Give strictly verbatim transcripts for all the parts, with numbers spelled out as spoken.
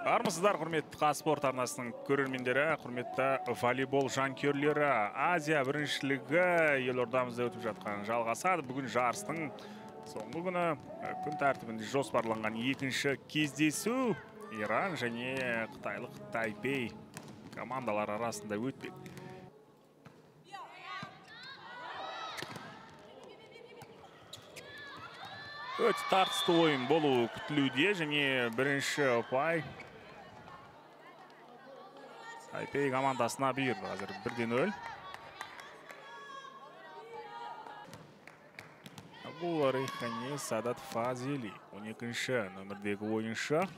Армысыздар, құрметті Қазспорт арнасының көрермендері, құрметті волейбол жанкүйерлері. Азия біріншілігі елордамызда өтіп жатқан жалғасады. Бүгін жарыстың соңғы күні күн тәртібінде жоспарланған екінші кездесу Иран және қытайлық Тайпей командалар арасында өтпек. Өте тартысты ойын болуы күтілуде және бірінші ұпай Тайпей командасына бұйырды. Қазір бірде нөл. Бұл Рейхани Садат Фазили, он екінші нөмірдегі ойыншы.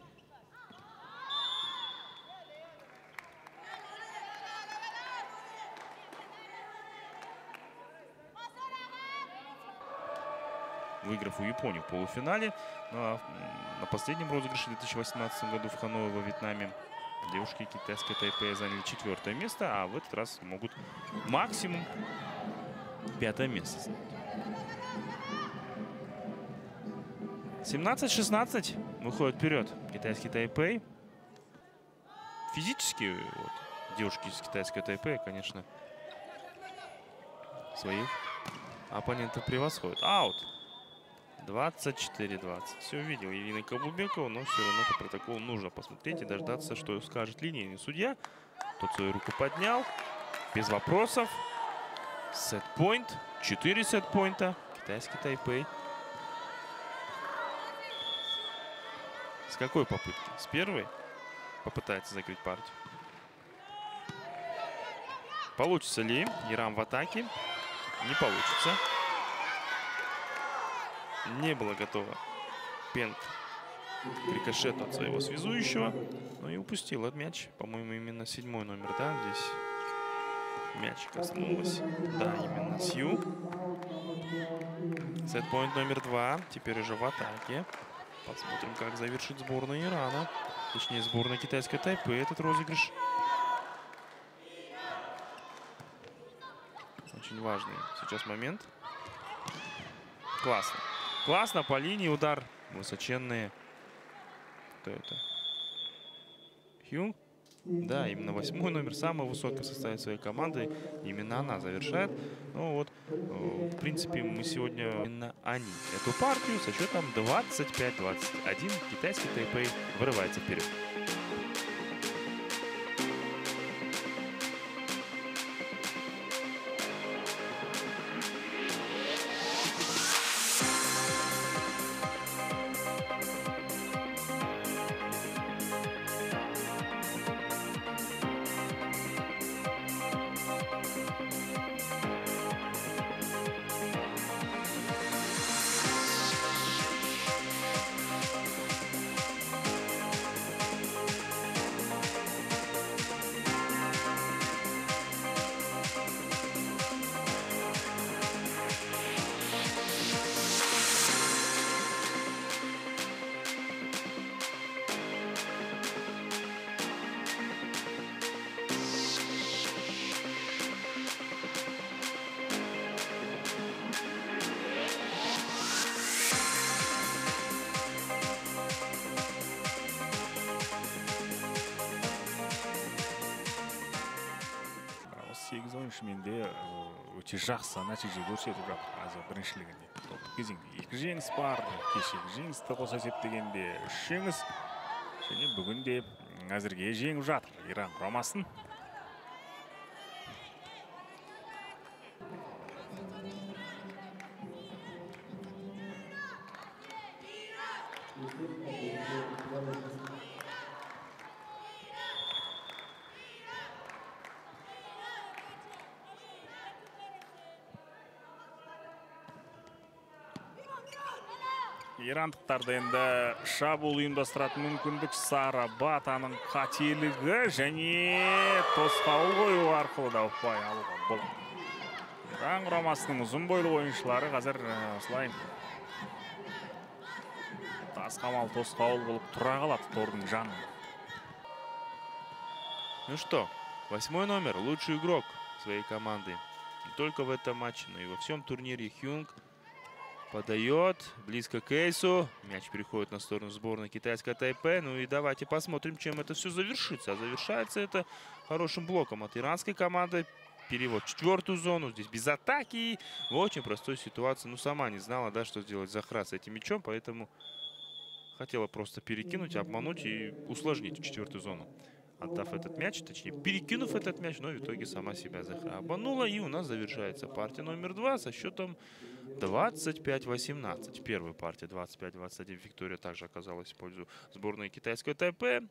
Выиграв у Японии в полуфинале. Ну, а на последнем розыгрыше в две тысячи восемнадцатом году в Ханое во Вьетнаме девушки китайской Тайпея заняли четвертое место, а в этот раз могут максимум пятое место. семнадцать шестнадцать выходит вперед китайский Тайпей. Физически вот, девушки из китайской Тайпея, конечно, своих оппонентов превосходят. Аут. двадцать четыре двадцать. Все увидел Ирина Каблубекова, но все равно по протоколу нужно посмотреть и дождаться, что скажет линейный судья. Тот свою руку поднял. Без вопросов. Сет-пойнт. четыре сет-пойнта. Китайский Тайпей. С какой попытки? С первой попытается закрыть партию. Получится ли? Иран в атаке. Не получится. Не было готово Пент к рикошету от своего связующего. Ну и упустил от мяч. По-моему, именно седьмой номер, да, здесь мяч коснулась. Да, именно Сью. Сет-пойнт номер два. Теперь уже в атаке. Посмотрим, как завершит сборная Ирана. Точнее, сборная китайской Тайпей этот розыгрыш. Очень важный сейчас момент. Классно. Классно по линии удар. Высоченные. Кто это? Хюнг? Да, именно восьмой номер. Самый высокий в составе своей команды. Именно она завершает. Ну вот, в принципе, мы сегодня именно они. Эту партию со счетом двадцать пять двадцать один. Китайский Тайпей вырывается вперед. сегіз ойыншымен де өте жақсы нәтиже көрсетіп жатыр Азия біріншілігінде. Топтық кезеңде екі жеңіс бар, кешегі жеңісті қоса есептегенде үш жеңіс. Және бүгін де әзірге жеңіп жатыр Иран құрамасын. Ирандықтарды енді шабуыл ұйымдастыратын мүмкіндік Сара Батаның қателігі және тосқауыл қою арқылы да ұпай алуға болады. Иран құрамасының ұзын бойлы ойыншылары қазір осылай тасқамал тосқауыл болып тұра қалады тордың жанында. Ну что, восьмой номер, лучший игрок своей команды. Не только в этом матче, но и во всем турнире Хюнг. Подает. Близко к эйсу. Мяч переходит на сторону сборной китайской Тайпе. Ну и давайте посмотрим, чем это все завершится. А завершается это хорошим блоком от иранской команды. Перевод в четвертую зону. Здесь без атаки. В очень простой ситуации. Ну, сама не знала, да, что сделать Захра с этим мячом. Поэтому хотела просто перекинуть, обмануть и усложнить в четвертую зону. Отдав этот мяч, точнее, перекинув этот мяч, но в итоге сама себя Захра обманула. И у нас завершается партия номер два со счетом двадцать пять восемнадцать. Первая партия двадцать пять двадцать один. Виктория также оказалась в пользу сборной китайской Тайпе.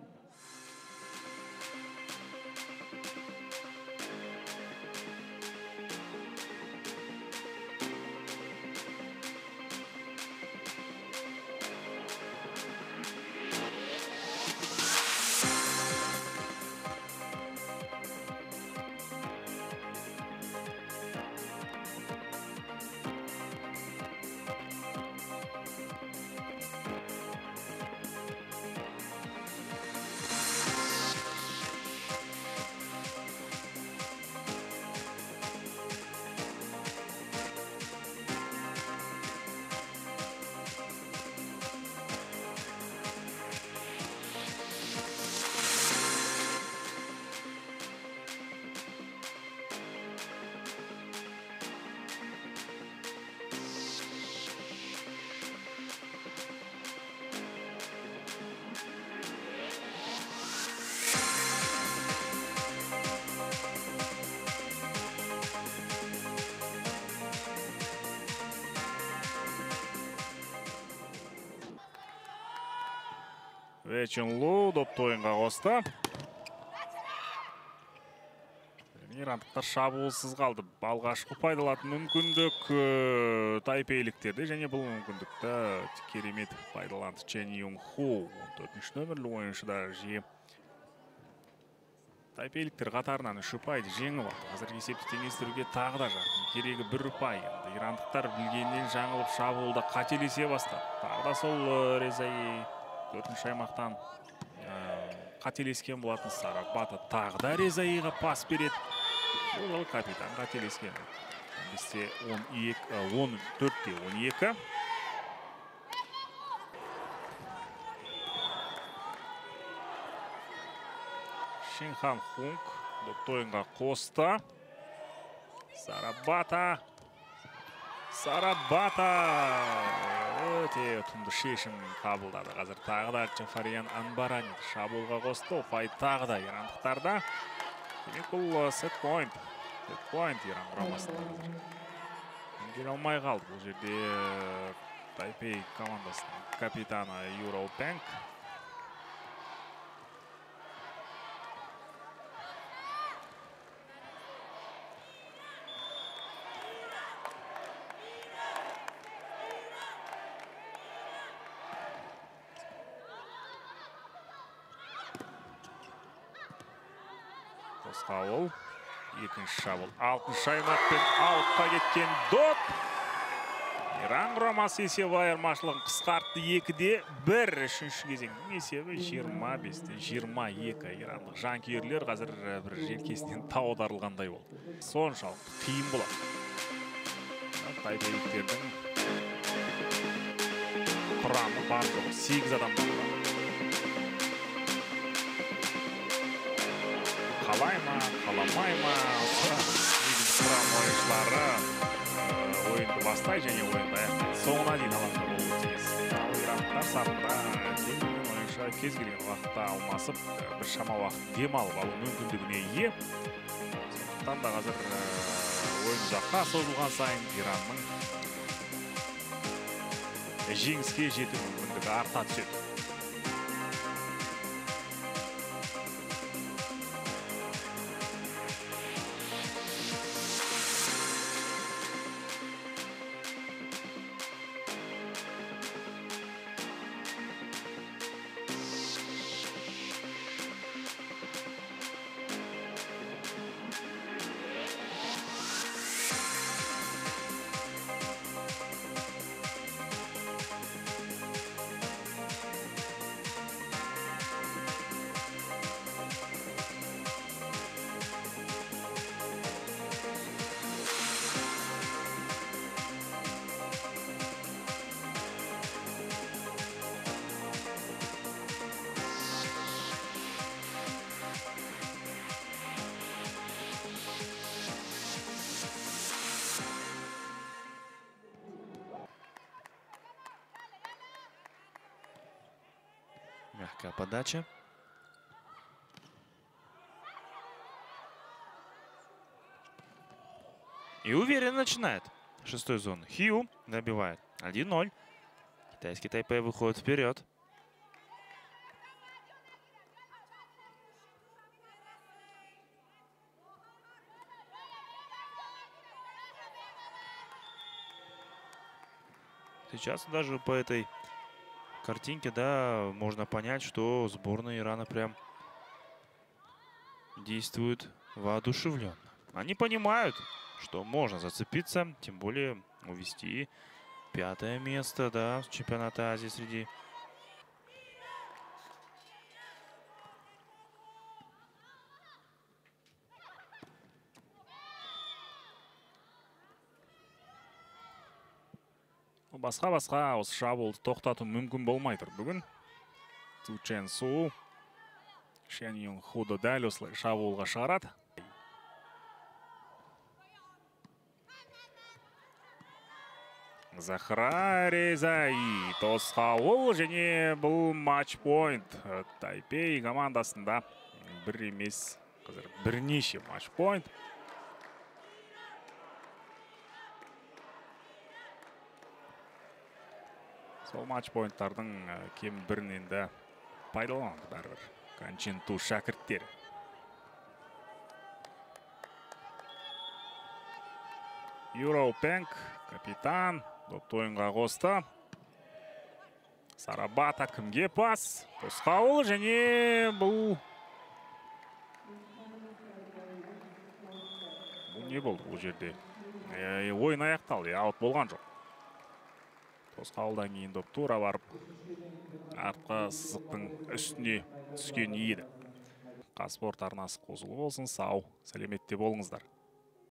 Вечин Лу допты ойынға қосты. Ирандықтар шабуылсыз қалды. Алғашқы пайдалатын мүмкіндік тайпейліктерде және бұл мүмкіндікті керемет пайдаланды. Чен Юнг Ху он төртінші нөмірлі ойыншыда жиі тайпейліктер қатарынан үш ұпайды жеңіп алды. Қазір есепті теңестіруге тағы да жақын. Керегі бір ұпай. Ирандықтар білгеннен жаңылып шабуылда қателесе бастады. Тағы да сол Резаи төртінші аймақтан қателескен болатын. Сарабата тағы да Резаиға пас береді. Бұл капитан қателескен. Бізде он төртте он екі. Шинхан Хунг допты ойынға қосты. Сарабата. Сарабата. Өте ұтымды шешім қабылдады. Қазір тағы да Джафариян Анбарани шабуылға қосты. Ұпай тағы да ирандықтарда. Демек бұл сет пойнт. Сет пойнт иран құрамасында. Келе алмай қалды. Бұл жерде Тайпей командасының капитаны Юрау Пэнк. Қауыл, екінші шабуыл. Алтыншы аймақпен аутқа кеткен доп. Иран құрамасы есебі айырмашылығын қысқартты. екіде бір. Үшінші кезеңнің есебі жиырма бесте жиырма екі. Ирандық жанкүйерлер қазір бір желкесінен тау аударылғандай болды. Соншалықты қиын болады. Тайпейліктердің құрамы бар жоқ. сегіз адамнан тұрады. Қалай ма, қаламай ма, құрам ойыншылары ойынды бастай және ойынды аяқтайды. Соңына дейін алаңда болуы тиіс. Ирандықтар сапында демеген ойыншы кез келген уақытта алмасып, бір шама уақыт демалып алу мүмкіндігіне ие. Сондықтан да қазір ойын ұзаққа созылған сайын Иранның жеңіске жету мүмкіндігі арта түседі. Мягкая подача. И уверенно начинает шестой зоны. Хью добивает. один ноль. Китайский Тайпей выходит вперед. Сейчас даже по этой картинке, да, можно понять, что сборная Ирана прям действует воодушевленно. Они понимают, что можно зацепиться, тем более увести пятое место, да, с чемпионата Азии среди Басқа-басқа осы шабуылды тоқтату мүмкін болмай тұр бүгін. Цу Чен Су Шен Юн Худы дәл осылай шабуылға шығарады. Захра Резай тосқауыл және бұл матч-пойнт. Тайпей командасында бір емес, қазір бірнеше матч-пойнт. Сол матч-пойнттардың кем бірінен де пайдаланды бәрібір Канченту шәкірттері. Юроупенк, капитан, допты ойынға қосты. Сарабата кімге пас? Тосқауыл және бұл... Бұл не болды бұл жерде? Ойын аяқталды, аут болған жоқ. Тосқауылдан кейін доп тура барып, артқа сызықтың үстіне түскен еді. Қазспорт арнасы қосылы болсын, сау, сәлеметте болыңыздар.